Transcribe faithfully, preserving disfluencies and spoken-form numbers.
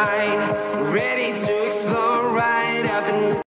mind, ready to explore right up in the